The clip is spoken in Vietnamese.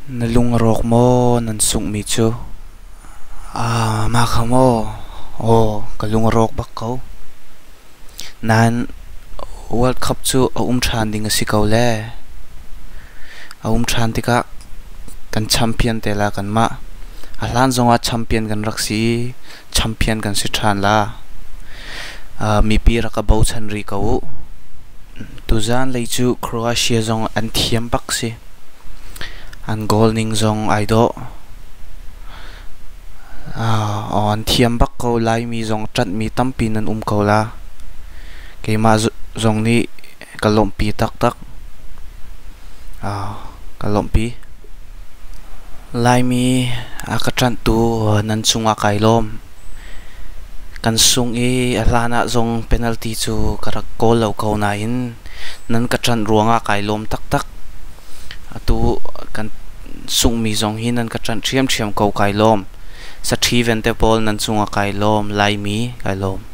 Nalung rok mo nan sung mi chu ma khamo kalung rok bak ko nan World Cup chu than ding si ko le than tika kan champion te la kan ma ahlan zonga champion kan raksi champion kan si than la mi pi ra ka bo chan ri ko tu zan lei chu Croatia zong an thiam bak si an goal ning zong aido an thiam bak ko lai mi zong chat mi tampi nan ko la ke ma zong ni kalom pi tak tak kalom pi lai mi akatran tu nan chunga kailom kan sung alana zong penalty chu karak goal lo ko na in nan katran ruanga kailom tak tak atu kan sung mi zong hin nan katran thiam ko kailom sa thi vente pol nan chunga kailom lai mi kailom